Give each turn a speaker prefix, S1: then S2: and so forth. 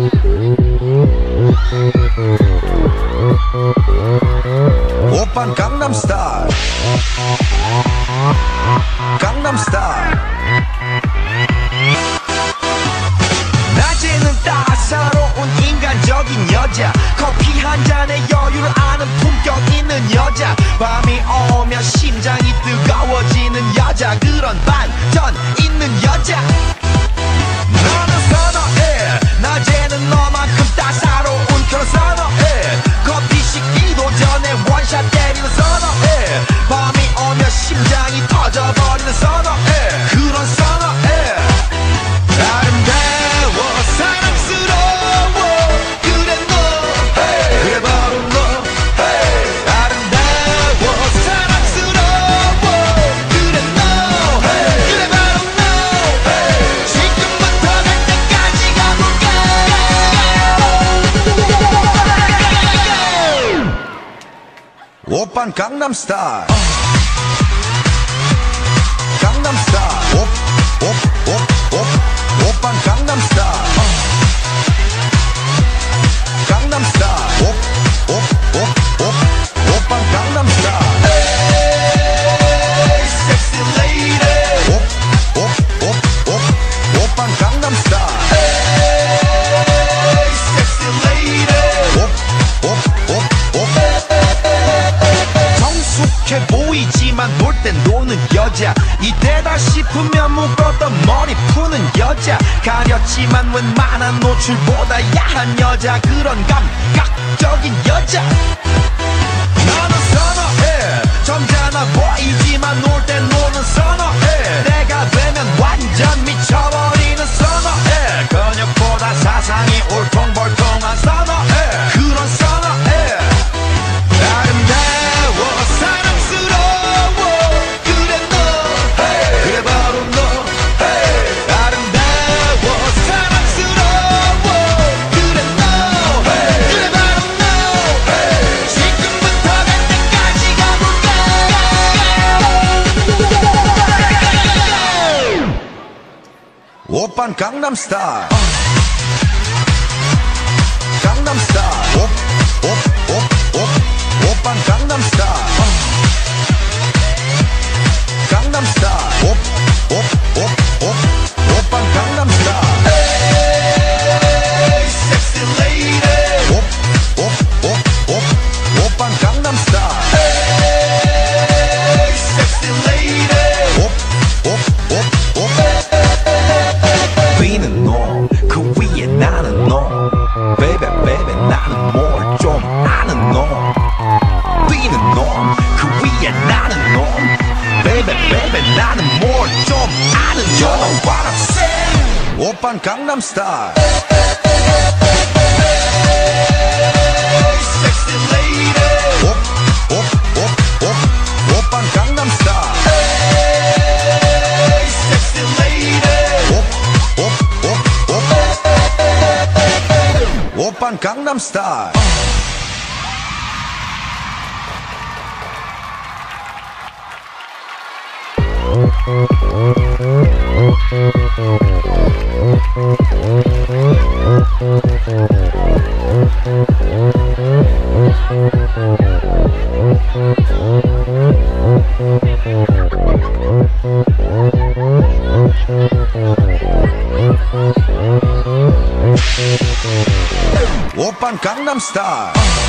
S1: 오빤 강남스타일 강남스타일 낮에는 따사로운 인간적인 여자 커피 한 잔에 여유를 아는 품격 있는 여자 밤이 오면 심장이 뜨거워지는 여자 그런 반전 있는 여자 너는 선어해 낮에는 너만큼 따사로운 그런 선어해 커피 식기도 전에 원샷 때리는 선어해 밤이 오면 심장이 터져버리는 선어해 그런 선어해 아름다워 사랑스러워 그래 너 hey. 그래 바로 너 hey. 아름다워 사랑스러워 그래 너 hey. 그래 바로 너 hey. 지금부터 갈 때까지 가볼까 오빤 강남스타일 강남스타일 오빤 강남스타일 강남스타일 오빤 강남스타일 에이 섹시 레이디 오빤 강남스타일 에이 섹시 레이디 성숙해 보이지만 놀 땐 노는 여자 이때다 싶으면 묶었던 머리 푸는 여자 가렸지만 웬만한 노출보다 야한 여자 그런 감각적인 여자 너는 선어해 점잖아 보이지만 놀 땐 노는 선어해 내가 되면 완전 미쳐버리는 선어해 근육보다 사상이 울퉁불퉁한 선어해 그런 선어해 아름다워 사랑스러워 그래 너 hey. 그래 바로 너 hey. 아름다워 사랑스러워 그래 너 hey. 그래 바로 너 hey. 지금부터 갈 때까지 가볼까 오빤 강남스타일 강남스타일 오빤 강남스타일 강남스타일 오빤 강남스타일 에이 섹시 레이디 오빤 강남스타일 에이 섹시 레이디 비는 너 그 위에 나는 너 베이베 베이베 나는 뭘 좀 아는 너 비는 놈 그 위에 나는 놈 베이베 베이베 나는 뭘 좀 아는 놈 You know what I'm saying 오빤 강남스타일 섹시 레이디 오빤 강남스타일 섹시 레이디 오빤 강남스타일 오빤 강남스타일